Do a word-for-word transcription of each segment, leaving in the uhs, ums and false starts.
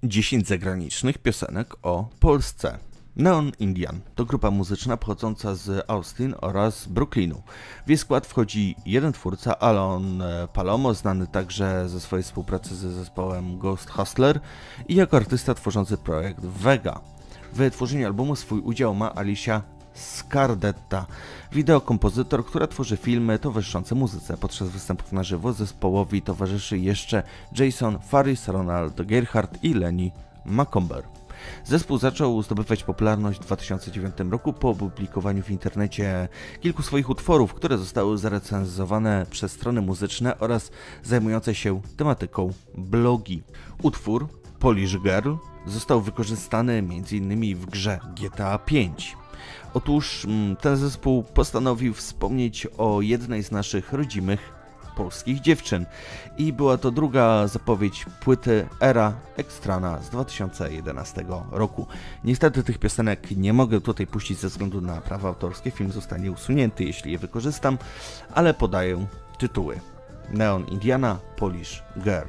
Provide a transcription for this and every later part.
dziesięć zagranicznych piosenek o Polsce. Neon Indian to grupa muzyczna pochodząca z Austin oraz Brooklynu. W jej skład wchodzi jeden twórca, Alon Palomo, znany także ze swojej współpracy ze zespołem Ghost Hustler i jako artysta tworzący projekt Vega. W tworzeniu albumu swój udział ma Alicia Scardetta, wideokompozytor, która tworzy filmy towarzyszące muzyce. Podczas występów na żywo zespołowi towarzyszy jeszcze Jason Faris, Ronald Gerhardt i Lenny Macomber. Zespół zaczął zdobywać popularność w dwa tysiące dziewiątym roku po opublikowaniu w internecie kilku swoich utworów, które zostały zarecenzowane przez strony muzyczne oraz zajmujące się tematyką blogi. Utwór Polish Girl został wykorzystany między innymi w grze G T A pięć. Otóż ten zespół postanowił wspomnieć o jednej z naszych rodzimych polskich dziewczyn i była to druga zapowiedź płyty Era Extrana z dwa tysiące jedenastego roku. Niestety tych piosenek nie mogę tutaj puścić ze względu na prawa autorskie, film zostanie usunięty, jeśli je wykorzystam, ale podaję tytuły: Neon Indiana, Polish Girl.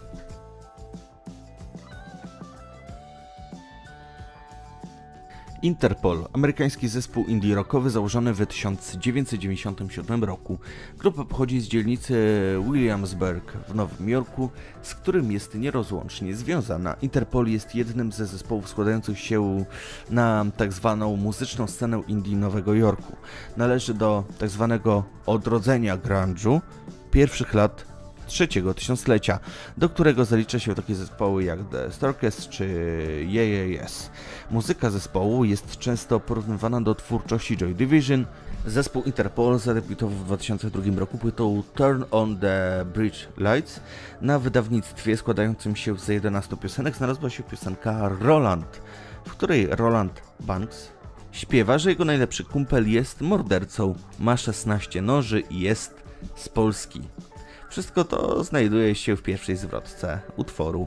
Interpol, amerykański zespół indie rockowy założony w tysiąc dziewięćset dziewięćdziesiątym siódmym roku. Grupa pochodzi z dzielnicy Williamsburg w Nowym Jorku, z którym jest nierozłącznie związana. Interpol jest jednym ze zespołów składających się na tak zwaną muzyczną scenę indie Nowego Jorku. Należy do tak zwanego odrodzenia grunge'u pierwszych lat trzeciego tysiąclecia, do którego zalicza się takie zespoły jak The Starkest czy Yeah Yeah Yes. Muzyka zespołu jest często porównywana do twórczości Joy Division. Zespół Interpol zadebiutował w dwa tysiące drugim roku płytą Turn on the Bridge Lights. Na wydawnictwie składającym się z jedenastu piosenek znalazła się piosenka Roland, w której Roland Banks śpiewa, że jego najlepszy kumpel jest mordercą, ma szesnaście noży i jest z Polski. Wszystko to znajduje się w pierwszej zwrotce utworu.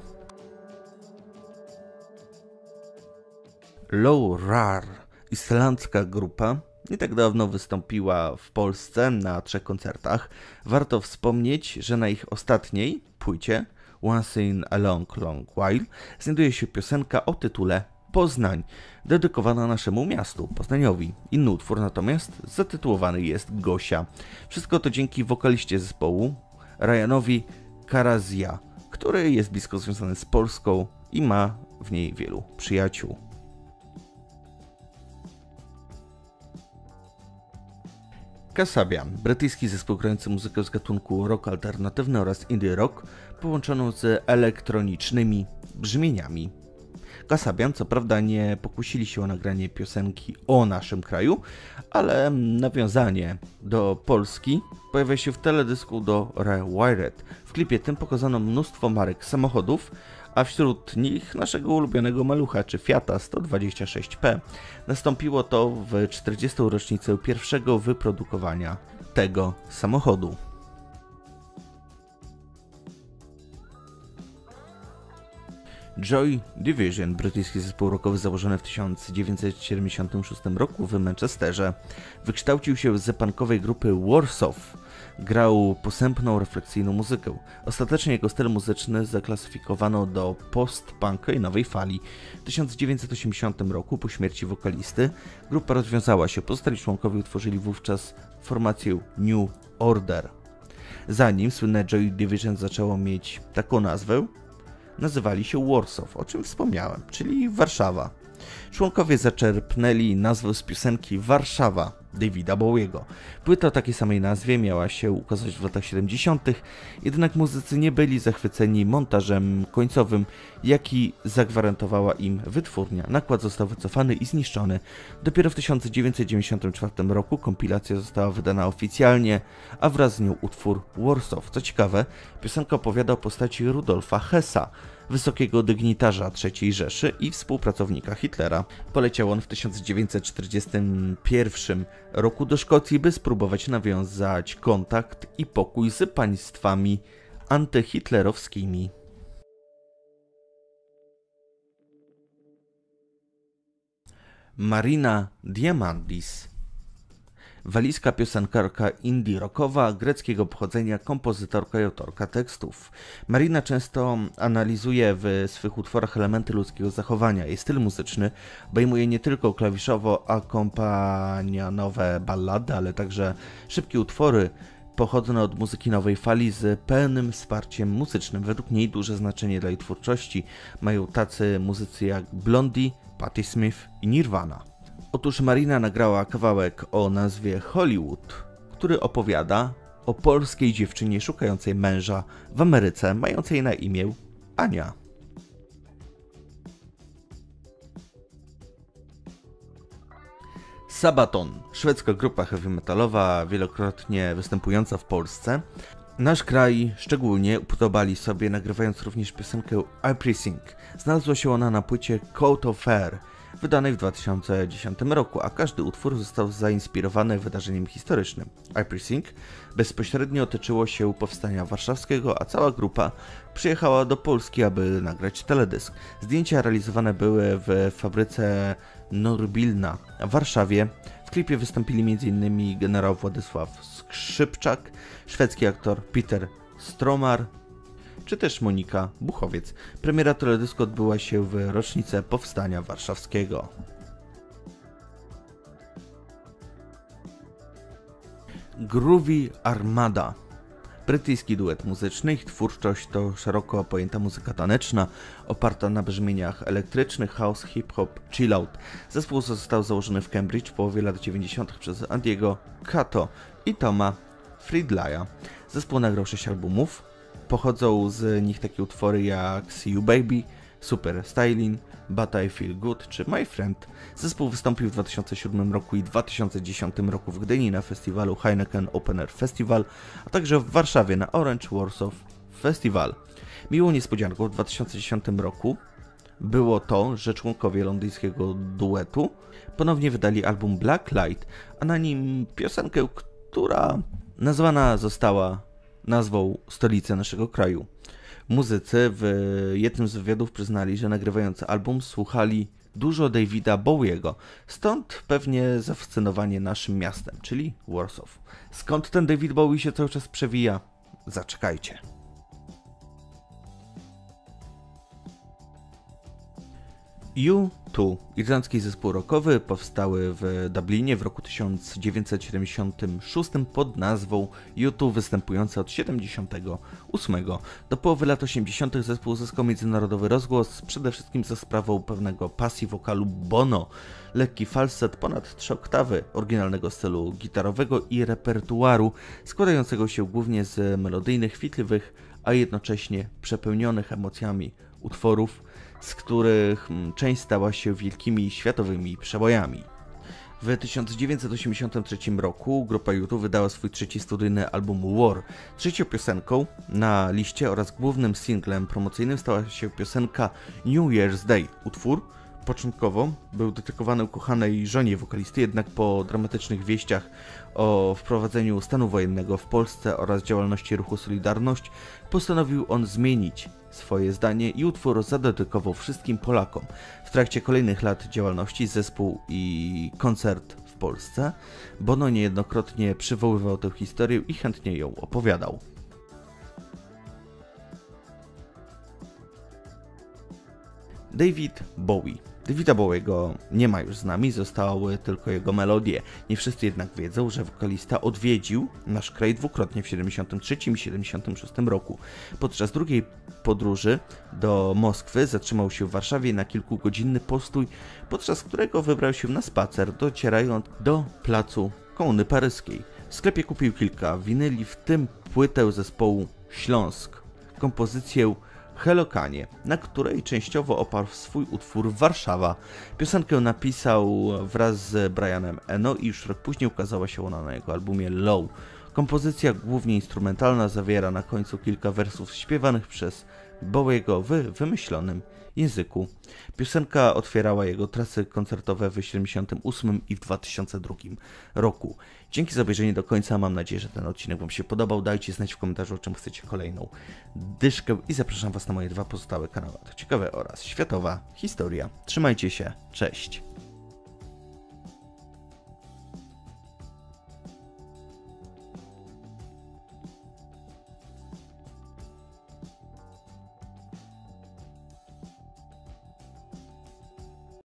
Low Rar, islandzka grupa, nie tak dawno wystąpiła w Polsce na trzech koncertach. Warto wspomnieć, że na ich ostatniej płycie Once in a Long Long While znajduje się piosenka o tytule Poznań, dedykowana naszemu miastu, Poznaniowi. Inny utwór natomiast zatytułowany jest Gosia. Wszystko to dzięki wokaliście zespołu, Ryanowi Karazja, który jest blisko związany z Polską i ma w niej wielu przyjaciół. Kasabian, brytyjski zespół grający muzykę z gatunku rock alternatywny oraz indie rock, połączoną z elektronicznymi brzmieniami. Kasabian co prawda nie pokusili się o nagranie piosenki o naszym kraju, ale nawiązanie do Polski pojawia się w teledysku do Rewired. W klipie tym pokazano mnóstwo marek samochodów, a wśród nich naszego ulubionego malucha, czy Fiata sto dwadzieścia sześć P. Nastąpiło to w czterdziestą rocznicę pierwszego wyprodukowania tego samochodu. Joy Division, brytyjski zespół rockowy założony w tysiąc dziewięćset siedemdziesiątym szóstym roku w Manchesterze, wykształcił się z punkowej grupy Warsaw. Grał posępną, refleksyjną muzykę. Ostatecznie jego styl muzyczny zaklasyfikowano do post-punka i nowej fali. W tysiąc dziewięćset osiemdziesiątym roku, po śmierci wokalisty, grupa rozwiązała się. Pozostali członkowie utworzyli wówczas formację New Order. Zanim słynne Joy Division zaczęło mieć taką nazwę, nazywali się Warsaw, o czym wspomniałem, czyli Warszawa. Członkowie zaczerpnęli nazwę z piosenki Warszawa Davida Bowiego. Płyta o takiej samej nazwie miała się ukazać w latach siedemdziesiątych, jednak muzycy nie byli zachwyceni montażem końcowym, jaki zagwarantowała im wytwórnia. Nakład został wycofany i zniszczony. Dopiero w tysiąc dziewięćset dziewięćdziesiątym czwartym roku kompilacja została wydana oficjalnie, a wraz z nią utwór Warsaw. Co ciekawe, piosenka opowiada o postaci Rudolfa Hessa, wysokiego dygnitarza trzeciej Rzeszy i współpracownika Hitlera. Poleciał on w tysiąc dziewięćset czterdziestym pierwszym roku do Szkocji, by spróbować nawiązać kontakt i pokój z państwami antyhitlerowskimi. Marina Diamandis. Walijska piosenkarka indie rockowa, greckiego pochodzenia, kompozytorka i autorka tekstów. Marina często analizuje w swych utworach elementy ludzkiego zachowania. Jej styl muzyczny obejmuje nie tylko klawiszowo-akompanianowe ballady, ale także szybkie utwory pochodne od muzyki nowej fali z pełnym wsparciem muzycznym. Według niej duże znaczenie dla jej twórczości mają tacy muzycy jak Blondie, Patti Smith i Nirvana. Otóż Marina nagrała kawałek o nazwie Hollywood, który opowiada o polskiej dziewczynie szukającej męża w Ameryce, mającej na imię Ania. Sabaton, szwedzka grupa heavy metalowa, wielokrotnie występująca w Polsce. Nasz kraj szczególnie upodobali sobie, nagrywając również piosenkę I Precinct. Znalazła się ona na płycie Coat of Air, wydanej w dwa tysiące dziesiątym roku, a każdy utwór został zainspirowany wydarzeniem historycznym. I Precinct bezpośrednio tyczyło się powstania warszawskiego, a cała grupa przyjechała do Polski, aby nagrać teledysk. Zdjęcia realizowane były w fabryce Norbilna w Warszawie. W klipie wystąpili m in generał Władysław Skrzypczak, szwedzki aktor Peter Stromar, czy też Monika Buchowiec. Premiera teledysku odbyła się w rocznicę powstania warszawskiego. Groovy Armada. Brytyjski duet muzyczny. Ich twórczość to szeroko pojęta muzyka taneczna, oparta na brzmieniach elektrycznych, house, hip-hop, chill-out. Zespół został założony w Cambridge w połowie lat dziewięćdziesiątych przez Andiego Kato i Toma Friedlaya. Zespół nagrał sześć albumów. Pochodzą z nich takie utwory jak See You Baby, Super Styling, But I Feel Good czy My Friend. Zespół wystąpił w dwa tysiące siódmym roku i dwa tysiące dziesiątym roku w Gdyni na festiwalu Heineken Open Air Festival, a także w Warszawie na Orange Warsaw Festival. Miłą niespodzianką w dwa tysiące dziesiątym roku było to, że członkowie londyńskiego duetu ponownie wydali album Black Light, a na nim piosenkę, która nazwana została nazwą stolicy naszego kraju. Muzycy w jednym z wywiadów przyznali, że nagrywając album słuchali dużo Davida Bowiego, stąd pewnie zafascynowanie naszym miastem, czyli Warsaw. Skąd ten David Bowie się cały czas przewija? Zaczekajcie. U dwa, irlandzki zespół rockowy, powstały w Dublinie w roku tysiąc dziewięćset siedemdziesiątym szóstym pod nazwą U dwa, występujący od siedemdziesiątego ósmego. Do połowy lat osiemdziesiątych zespół uzyskał międzynarodowy rozgłos, przede wszystkim za sprawą pewnego pasji wokalu Bono, lekki falset ponad trzy oktawy, oryginalnego stylu gitarowego i repertuaru składającego się głównie z melodyjnych, chwytliwych, a jednocześnie przepełnionych emocjami utworów, z których część stała się wielkimi światowymi przebojami. W tysiąc dziewięćset osiemdziesiątym trzecim roku grupa U dwa wydała swój trzeci studyjny album War. Trzecią piosenką na liście oraz głównym singlem promocyjnym stała się piosenka New Year's Day. Utwór początkowo był dedykowany ukochanej żonie wokalisty, jednak po dramatycznych wieściach o wprowadzeniu stanu wojennego w Polsce oraz działalności ruchu Solidarność postanowił on zmienić swoje zdanie i utwór zadedykował wszystkim Polakom. W trakcie kolejnych lat działalności zespół i koncert w Polsce Bono niejednokrotnie przywoływał tę historię i chętnie ją opowiadał. David Bowie. Davida Bowiego nie ma już z nami, zostały tylko jego melodie. Nie wszyscy jednak wiedzą, że wokalista odwiedził nasz kraj dwukrotnie w siedemdziesiątym trzecim i siedemdziesiątym szóstym roku. Podczas drugiej podróży do Moskwy zatrzymał się w Warszawie na kilkugodzinny postój, podczas którego wybrał się na spacer, docierając do placu Komuny Paryskiej. W sklepie kupił kilka winyli, w tym płytę zespołu Śląsk, kompozycję Helokanie, na której częściowo oparł swój utwór Warszawa. Piosenkę napisał wraz z Brianem Eno i już rok później ukazała się ona na jego albumie Low. Kompozycja głównie instrumentalna zawiera na końcu kilka wersów śpiewanych przez Bowiego w wymyślonym języku. Piosenka otwierała jego trasy koncertowe w tysiąc dziewięćset siedemdziesiątym ósmym i w dwa tysiące drugim roku. Dzięki za obejrzenie do końca, mam nadzieję, że ten odcinek Wam się podobał. Dajcie znać w komentarzu, o czym chcecie kolejną dyszkę i zapraszam Was na moje dwa pozostałe kanały. To ciekawe oraz światowa historia. Trzymajcie się, cześć!